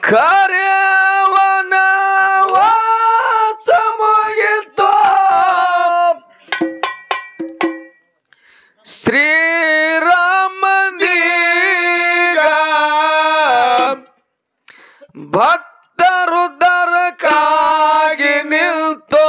ಕರೆಯವನ ವಾಸ ಮುಗಿತು ಶ್ರೀರಾಮಂದೀಗ ಭಕ್ತರು ದರಕಾಗಿ ನಿಲ್ತು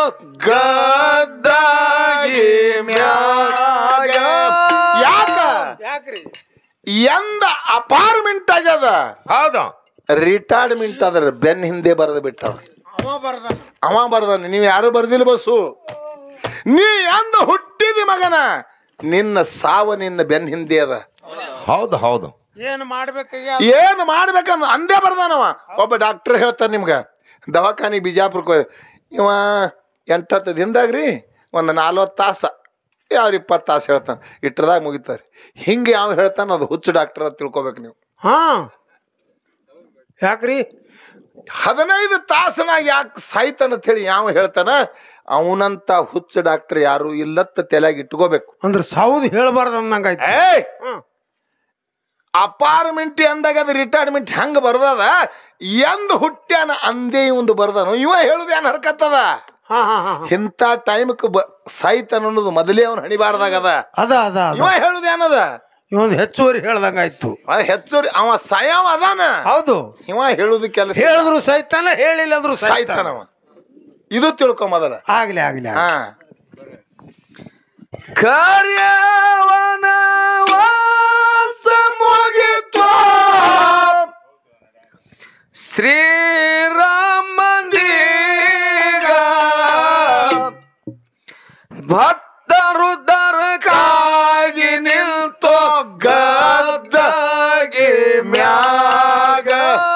ಗದ್ದಾಗಿ ಮ್ಯಾಗ. ಯಾಕ್ರಿ ಎಂದ ಅಪಾರ್ಟ್ಮೆಂಟ್ ಆಗ್ಯದ. ಹೌದು, ರಿಟೈರ್ಮೆಂಟ್ ಅದ್ರ ಬೆನ್ ಹಿಂದೆ ಬರೆದು ಬಿಟ್ಟದ. ಅವ ಬರ್ದಾನ, ನೀವು ಯಾರು ಬರ್ದಿಲ್ಲ ಬಸ್ಸು. ನೀ ಎಂದ ಹುಟ್ಟಿದಿ ಮಗನ, ನಿನ್ನ ಸಾವ ನಿನ್ನ ಬೆನ್ ಹಿಂದೆ ಅದ. ಹೌದು ಹೌದು. ಏನ್ ಮಾಡ್ಬೇಕಂದ ಅಂದೇ ಬರ್ದಾನವ. ಒಬ್ಬ ಡಾಕ್ಟರ್ ಹೇಳ್ತಾನೆ ನಿಮ್ಗ, ದವಾಖಾನಿಗೆ ಬಿಜಾಪುರಕ್ಕೆ ಇವ 8-10 ದಿನದಾಗ್ರಿ ಒಂದು 40 ತಾಸ ಯಾವ್ರು 20 ತಾಸು ಹೇಳ್ತಾನೆ, ಇಟ್ಟರದಾಗ ಮುಗಿತಾರೆ. ಹಿಂಗೆ ಯಾವ ಹೇಳ್ತಾನೆ ಅದು ಹುಚ್ಚು ಡಾಕ್ಟರ್ ಅಂತ ತಿಳ್ಕೊಬೇಕು ನೀವು. ಯಾಕ್ರಿ 15 ತಾಸನಾಗ ಯಾಕೆ ಸಾಯ್ತಾನ ಅಂತ ಹೇಳಿ ಯಾವ ಹೇಳ್ತಾನ, ಅವನಂತ ಹುಚ್ಚ ಡಾಕ್ಟರ್ ಯಾರು ಇಲ್ಲತ್ತ ತಲೆಯಾಗ ಇಟ್ಕೋಬೇಕು. ಅಂದ್ರೆ ಸೌದ್ ಹೇಳ್ಬಾರ್ದು ಅಂದಂಗಾಯ್ತು. ಅಪಾರ್ಟ್ಮೆಂಟ್ ಅಂದಾಗ ಅದು ರಿಟೈರ್ಮೆಂಟ್ ಹೆಂಗ ಬರ್ದದ, ಎಂದ್ ಹುಟ್ಟ್ಯಾನ ಅಂದೇ ಒಂದು ಬರ್ದಾನ. ಇವ ಹೇಳುದು ಏನ್ ಹರ್ಕತ್ತದ, ಇಂಥ ಟೈಮ್ಕ್ ಸಾಯ್ತಾನ ಅನ್ನೋದು ಮೊದಲೇ ಅವನು ಹಣಿಬಾರ್ದಾಗದ. ಇವ ಹೇಳುದು ಏನದ, ಇವೊಂದು ಹೆಚ್ಚುವರಿ ಹೇಳ್ದಂಗಾಯ್ತು. ಹೆಚ್ಚುವರಿ ಅವ ಸಾಯವ ಅದಾನ. ಹೌದು, ಇವ ಹೇಳುದು ಕೆಲಸ. ಹೇಳಿದ್ರು ಸೈತಾನ, ಹೇಳಿಲ್ಲ ಅಂದ್ರು ಸಾಯ್ತಾನವ. ಇದು ತಿಳ್ಕೊ ಮೊದಲ. ಆಗ್ಲಿ ಆಗ್ಲಿ. ಕರ್ಯವನ ವಾಸ ಮುಗಿತು ಶ್ರೀರಾಮಂದೀಗ ಭಕ್ತರು ದರಕಾಗಿ ನಿಲ್ತು ಗದ್ದಾಗಿ ಮ್ಯಾಗ.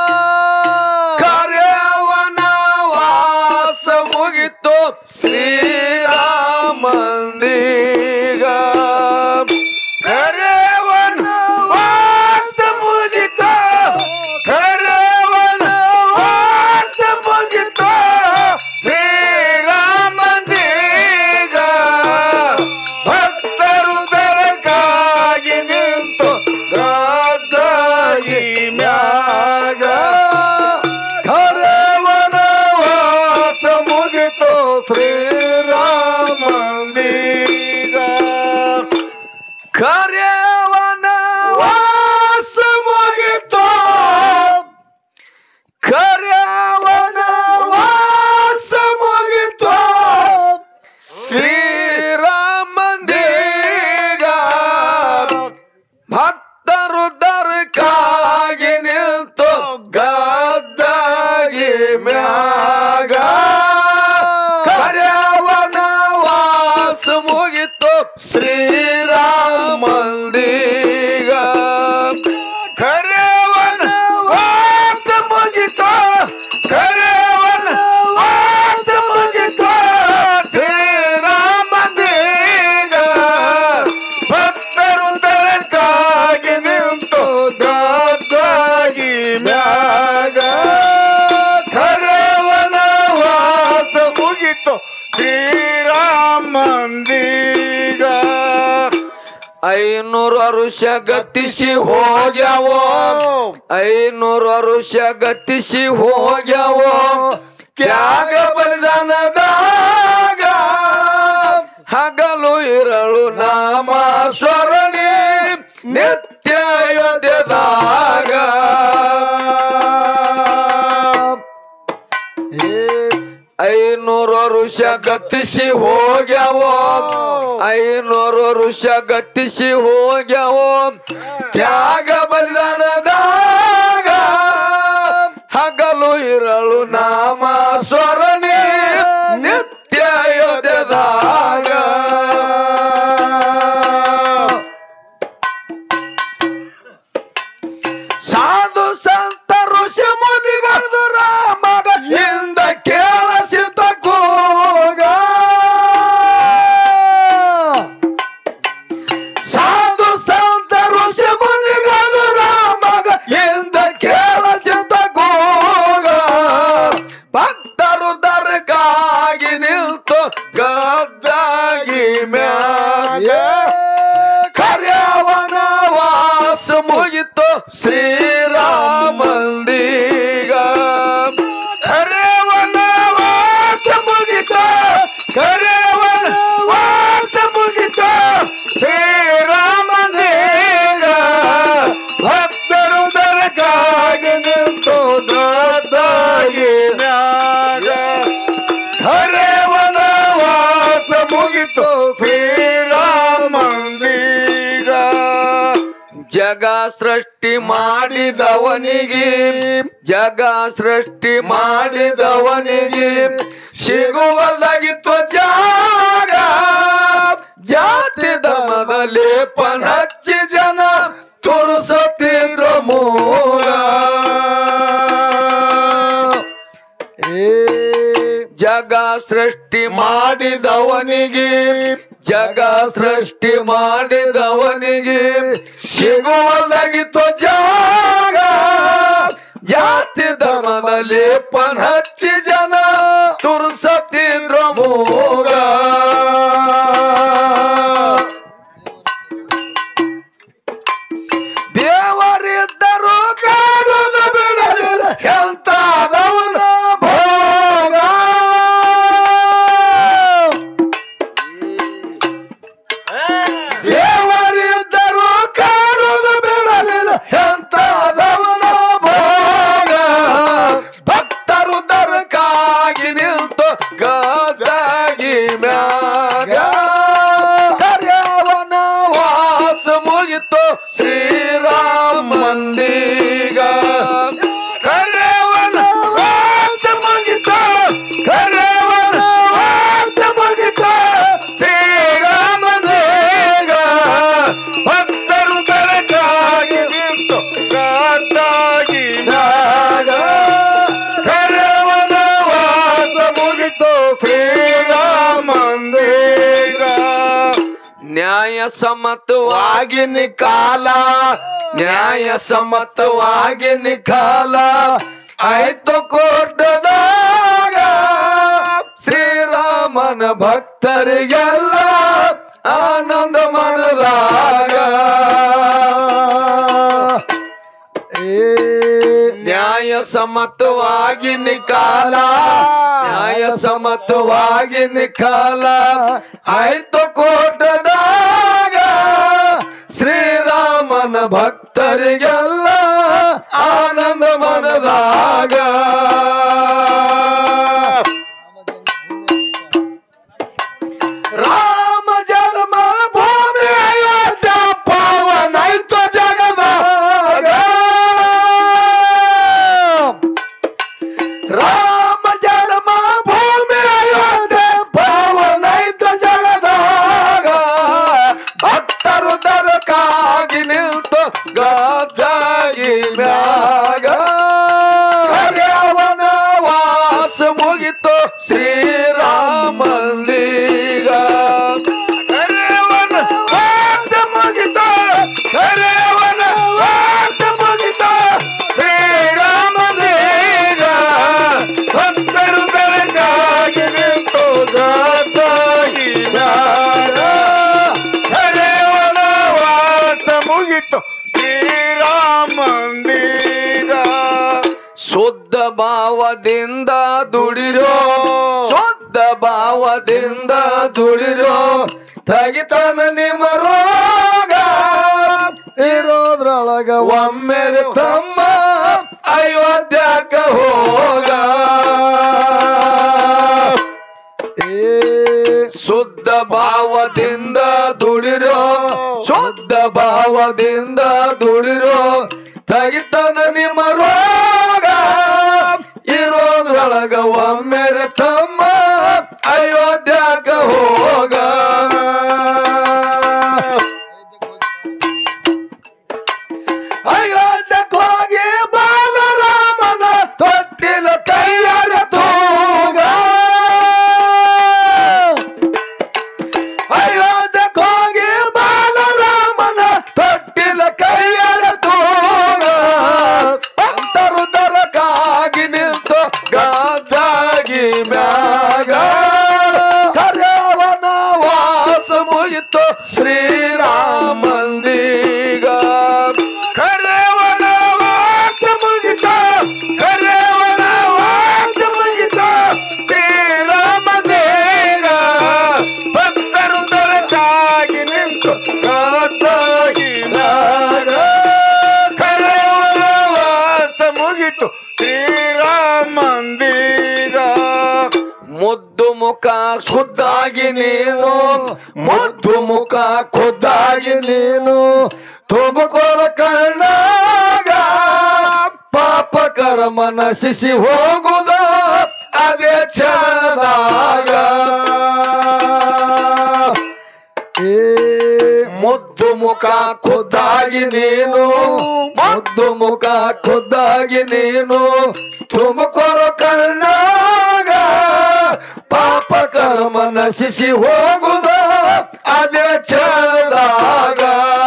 ಕರ್ಯವನ ವಾಸ ಮುಗಿತು ಶ್ರೀರಾಮಂದೀಗ. ಕರ್ಯವನ ವಾಸ ಮುಗಿತು, ಕರ್ಯವನ ವಾಸ ಮುಗಿತು ಶ್ರೀರಾಮಂದೀಗ ಭಕ್ತರು ದರಕಾಗಿ ನಿಂತು ಗದ್ದಾಗಿ ಮ್ಯಾಗ. ಕರ್ಯವನ ವಾಸ ಮುಗಿತು ಶ್ರೀರಾಮಂದೀಗ. ಕರ್ಯವನ ವಾಸ ಮುಗಿತು, ಕರ್ಯವನ ವಾಸ ಮುಗಿತು ಶ್ರೀರಾಮಂದೀಗ ಭಕ್ತರು ದರಕಾಗಿ ನಿಂತು ಗದ್ದಾಗಿ ಮ್ಯಾಗ. ಕರ್ಯವನ ವಾಸ ಮುಗಿತು ಶ್ರೀರಾಮಂದೀಗ. ಕರ್ಯವನ ವಾಸ ಮುಗಿತು, ಕರ್ಯವನ ವಾಸ ಮುಗಿತು ಶ್ರೀರಾಮಂದೀಗ ಭಕ್ತರು ದರಕಾಗಿ ನಿಂತು ಗದ್ದಾಗಿ ಮ್ಯಾಗ. ಕರ್ಯವನ ವಾಸ ಮುಗಿತು ಶ್ರೀರಾಮಂದೀಗ. 500 ವರುಷ ಗತಿಸಿ ಹೋಗ್ಯಾವೋ, 500 ವರುಷ ಗತಿಸಿ ಹೋಗ್ಯಾವೋ ತ್ಯಾಗ ಬಲಿದಾನದಾಗ. ಹಗಲು ಇರಳು ನಾಮ ಸ್ವರಣೆ ನಿತ್ಯ ಅಯೋಧ್ಯದಾಗ. 500 ವರುಷ ಗತಿಸಿ ಹೋಗ್ಯಾವೋ, 500 ವರುಷ ಗತಿಸಿ ಹೋಗ್ಯಾವೋ ತ್ಯಾಗ ಬಲಿದಾನದಾಗ. ಹಗಲು ಇರಳು ನಾಮ ಸ್ವರಣೆ ನಿತ್ಯ ಅಯೋಧ್ಯದಾಗ. ಸಾಧು ಸಂತ ಋಷಿ ಮುನಿಗಳು ರಾಮಗ ಹಿಂದ ಕೇಳಿಸಿದ ಕೂಗ. ಸಾಧು ಸಂತ ಋಷಿ ಮುನಿಗಳು ರಾಮಗ ಹಿಂದ ಕೇಳಿಸಿದ ಕೂಗ. ಭಕ್ತರು ದರಕಾಗಿ ನಿಲ್ತು ಗದ್ದಾಗಿ ಮ್ಯಾಗ. ಕರ್ಯವನ ವಾಸ ಮುಗಿತು ಶ್ರೀರಾಮ ಜಗ ಸೃಷ್ಟಿ ಮಾಡಿದವನಿಗೆ ಜಗ ಸೃಷ್ಟಿ ಮಾಡಿದವನಿಗೆ ಸಿಗುವಲ್ಲಾಗಿತ್ತು ಜಾಗ ಜಾತಿ ಧರ್ಮದಲ್ಲಿ ಪಣಚ್ಚಿ ಜನ ತುರುಸುತ್ತಿದ್ರು ಮೂಲ ಜಗ ಸೃಷ್ಟಿ ಮಾಡಿದವನಿಗೆ ಜಗ ಸೃಷ್ಟಿ ಮಾಡಿದವನಿಗೆ ಸಿಗುವಲ್ಲಾಗಿತ್ತು ಜಾಗ ಜಾತಿ ಧರ್ಮದಲ್ಲಿ ಪಣಚ್ಚಿ ಜನ ತುರುಸುತ್ತಿದ್ರು ಮೂಗ ದೇವರಿದ್ದರು ಕಾಣುವುದು ಬಿಡಲಿಲ್ಲ ಎಂತಾದವನ ಭೋಗ ದೇವರಿದ್ದರು ಕಾಣುವುದು ಬಿಡಲಿಲ್ಲ ಎಂತಾದವನ ಭೋಗ ಭಕ್ತರು ದರಕಾಗಿ ನಿಂತು ಗದಾಗಿ ಮ್ಯಾಗ ಕರ್ಯವನ ವಾಸ ಮುಗಿತು ಶ್ರೀರಾಮಂದಿಗ ಕರ್ಯವನ ವಾಸ ಮುಗಿತು ಕರ್ಯವನ ವಾಸ ಮುಗಿತು ಶ್ರೀರಾಮಂದಿಗ ಭಕ್ತರು ದರಕಾಗಿ ನಿಂತು ಗದಾಗಿ ಮ್ಯಾಗ ಕರ್ಯವನ ವಾಸ ಮುಗಿತು ಶ್ರೀರಾಮಂದಿಗ ನ್ಯಾಯ ಸಮ್ಮತವಾಗಿ ನಿಕಾಲ ನ್ಯಾಯ ಸಮ್ಮತವಾಗಿ ನಿಕಾಲ ಆಯ್ತು ಕೋಟದಾಗ ಶ್ರೀರಾಮನ ಭಕ್ತರಿಗೆಲ್ಲ ಆನಂದ ಮನದಾಗ ನ್ಯಾಯ ಸಮ್ಮತವಾಗಿ ನಿಕಾಲ ನ್ಯಾಯ ಸಮ್ಮತವಾಗಿ ನಿಕಾಲ ಆಯ್ತು ಕೋಟದಾಗ ಶ್ರೀರಾಮನ ಭಕ್ತರಿಗೆಲ್ಲ ಆನಂದ ಮನದಾಗ ರಾಮ ಜನ್ಮ ಭೂಮಿ ಅಯೋಧ್ಯ ಪಾವನಾಯ್ತು ಜಗದಾಗ ರಾಮ ಜನ್ಮ ಭೂಮಿ ಅಯೋಧ್ಯ ಪಾವನಾಯ್ತು ಜಗದಾಗ ಭಕ್ತರು ದರಕಾಗಿ ನಿಂತು ಗದ್ದಾಗಿ ಮ್ಯಾಗ ಕರ್ಯವನ ವಾಸ ಮುಗಿತು ಶ್ರೀರಾಮಂದಿಗ ಕರ್ಯವನ ವಾಸ ಮುಗಿತು ಕರ್ಯವನ ವಾಸ ಮುಗಿತು ಶ್ರೀರಾಮಂದಿಗ ಭಕ್ತರು ದರಕಾಗಿ ನಿಂತು ಗದ್ದಾಗಿ ಮ್ಯಾಗ ಕರ್ಯವನ ವಾಸ ಮುಗಿತು ಶ್ರೀರಾಮಂದಿಗ ಶುದ್ಧ ಭಾವದಿಂದ ದುಡಿರೋ ಶುದ್ಧ ಭಾವದಿಂದ ದುಡಿರೋ ತಗಿತಾನ ನಿಮ್ಮ ರೋಗ ಇರೋದ್ರೊಳಗ ಒಮ್ಮೆರೆ ತಮ್ಮ ಅಯೋಧ್ಯಕ ಹೋಗ ಶುದ್ಧ ಭಾವದಿಂದ ದುಡಿರೋ ಶುದ್ಧ ಭಾವದಿಂದ ದುಡಿರೋ ತಗಿತಾನ ನಿಮ್ಮ ರೋಗ ಇರೋದ್ರೊಳಗ ಒಮ್ಮೆರೆ ತಮ್ಮ ಅಯೋಧ್ಯಕ ಹೋಗ ಅಯೋಧ್ಯಕ್ಕೆ ಹೋಗಿ ಬಾಲರಾಮನ ತೊಟ್ಟಿಲ ಕೈಯರ ತೂಗ ಅಯೋಧ್ಯಕ್ಕೆ ಹೋಗಿ ಬಾಲರಾಮನ ತೊಟ್ಟಿಲ ಕೈಯರ ತೂಗ ಭಕ್ತರು ದರಕಾಗಿ ನಿಂತು ಗದ್ದಾಗಿ ಮ್ಯಾಗ ಕರ್ಯವನ ವಾಸ ಮುಗಿತು ಶ್ರೀರಾಮಂದಿಗ ಕರ್ಯವನ ವಾಸ ಮುಗಿತು ಕರ್ಯವನ ವಾಸ ಮುಗಿತು ಶ್ರೀರಾಮಂದಿಗ ಭಕ್ತರು ದರಕಾಗಿ ನಿಂತು ಗದ್ದಾಗಿ ಮ್ಯಾಗ ಕರ್ಯವನ ವಾಸ ಮುಗಿತು ಶ್ರೀರಾಮಂದಿಗ ಮುದ್ದು ಮುಖ ಖುದ್ದಾಗಿ ನೀನು ಮುದ್ದು ಮುಖ ಖುದ್ದಾಗಿ ನೀನು ತುಮಕೋರ ಕಣ್ಣಾಗ ಪಾಪ ಕರ್ಮ ನಶಿಸಿ ಹೋಗುದ ಅದೇ ಚಂದಾಗ ಮುದ್ದು ಮುಖ ಖುದ್ದಾಗಿ ನೀನು ಮುದ್ದು ಮುಖ ಖುದ್ದಾಗಿ ನೀನು ತುಮಕೋರ ಕಣ್ಣಾಗ ಪಾಪ ಕರ್ಮ ನಶಿಸಿ ಹೋಗುದ ಅದೇ ಚಂದಾಗ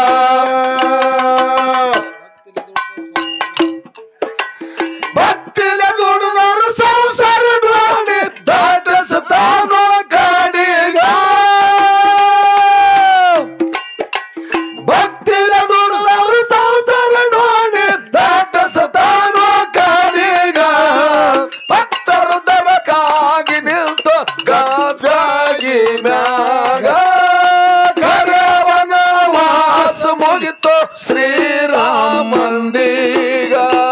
ಭಕ್ತಿಲ ದುಡಿದವರು ಸಂಸಾರ ನೋಡಿ ದಾಟಿಸುತ್ತಾನೋ ಕಾಡಿಗ ಭಕ್ತಿಲ ದುಡಿದವರು ಸಂಸಾರ ನೋಡಿ ದಾಟಿಸುತ್ತಾನೋ ಕಾಡಿಗ ಭಕ್ತರು ದರಕ್ಕಾಗಿ ನಿಂತು ಗಾದಾಗಿ ಮ್ಯಾಗ ಕರವನ ವಾಸ ಮುಗಿತು ಶ್ರೀರಾಮಂದಿಗ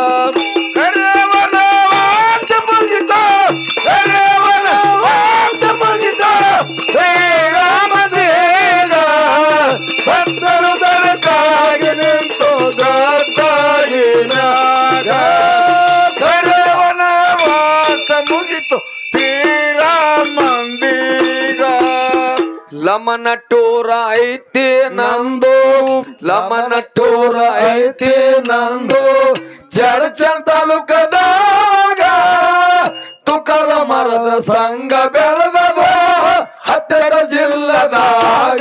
ಲಮನ ಟೂರ ಐತಿ ನಂದು ಲಮನ ಟೂರ ಐತಿ ನಂದು ಚಡಚನ್ ತಾಲೂಕದಾಗ ತುಕರ ಮರದ ಸಂಘ ಬೆಳೆದದ ಹತ್ತರ ಜಿಲ್ಲದಾಗ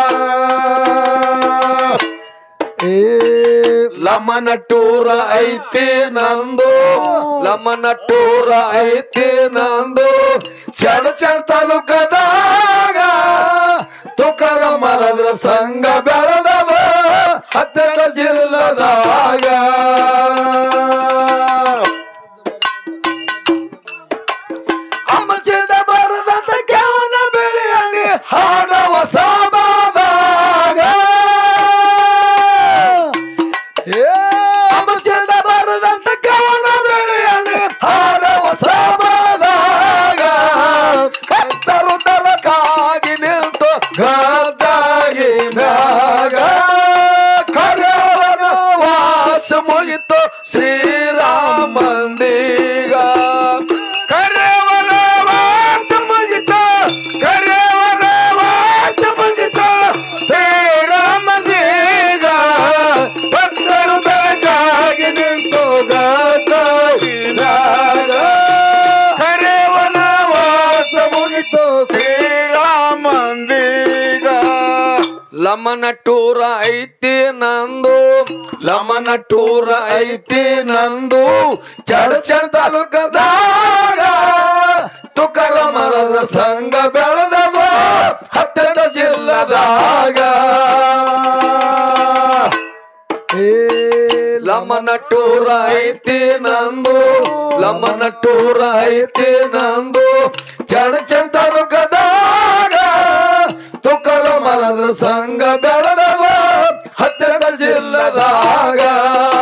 ಲಮನ ಟೂರ ಐತಿ ನಂದು ಲಮನ ಟೂರ ಐತಿ ನಂದು ಚಡಚನ್ ತಾಲೂಕದಾಗ ತುಕರ ಮರದ ಸಂಘ ಬೆಳೆದವ ಹತ್ತರ ಜಿಲ್ಲದಾಗ ಅಮಚಿದ ಬರದಂತ ಕೆವನ ಬೆಳೆಯಣಿ ಹಾಡವ ಸಾಬಾದಾಗ ಅಮಚಿದ ಬರದಂತ ಕೆವನ ಬೆಳೆಯಣಿ ಹಾಡವ ಸಾಬಾದಾಗ ಕತ್ತರು ತರಕಾಗಿ ನಿಂತು ಗಾದಾಗಿ ಮ್ಯಾಗ ಕರವನ ವಾಸ ಮುಗಿತು ಶ್ರೀರಾಮಂದಿಗ ಕರವನ ವಾಸ ಮುಗಿತು ಕರವನ ವಾಸ ಮುಗಿತು ಶ್ರೀರಾಮಂದಿಗ ಭಕ್ತರು ತರಕಾಗಿ ನಿಂತು ಗಾದಾಗಿ ಮ್ಯಾಗ ಕರವನ ವಾಸ ಮುಗಿತು ಶ್ರೀರಾಮಂದಿಗ ಲಮನ ಟೂರ ಐತಿ ನಂದು ಲಮನ ಟೂರ ಐತಿ ನಂದು ಚಡಚನ್ ತಾಲೂಕದಾಗ ತುಕರ ಮರದ ಸಂಘ ಬೆಳೆದದ ಹತ್ತರ ಜಿಲ್ಲದಾಗ ಲಮನ ಟೂರ ಐತಿ ನಂದು ಲಮನ ಟೂರ ಐತಿ ನಂದು ಚಡಚನ್ ತಾಲೂಕದಾಗ ತುಕರ ಮರದ ಸಂಘ ಬೆಳೆದವ ಹತ್ತರ ಜಿಲ್ಲದಾಗ